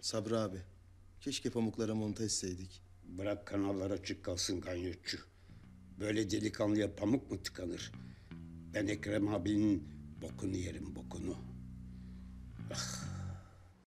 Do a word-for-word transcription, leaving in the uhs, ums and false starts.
Sabri abi, keşke pamuklara monte etseydik. Bırak kanallar açık kalsın ganyotçu. Böyle delikanlıya pamuk mu tıkanır? Ben Ekrem abinin bokunu yerim, bokunu.